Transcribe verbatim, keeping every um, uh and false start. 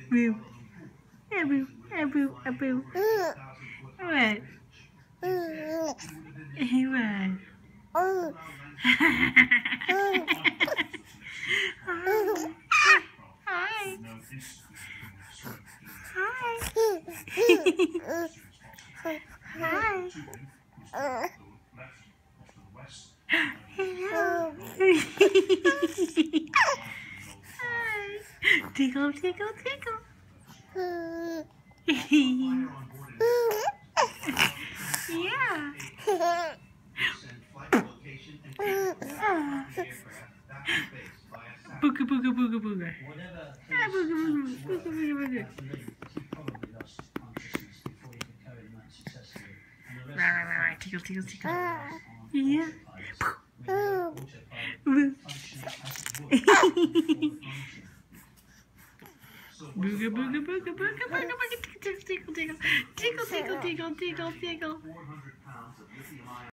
Boo. Boo. Boo. Boo. What? What? Hi. Hi. Hi. Hello. Hi. Tickle, tickle, tickle. Yeah. Booga booga booga booga. Ah, booga booga booga booga booga. Rah, rah, rah, rah. Tickle, tickle, tickle. Yeah. Booga booga booga booga booga booga. Tickle, tickle, tickle, tickle, tickle, tickle, tickle, tickle, tickle.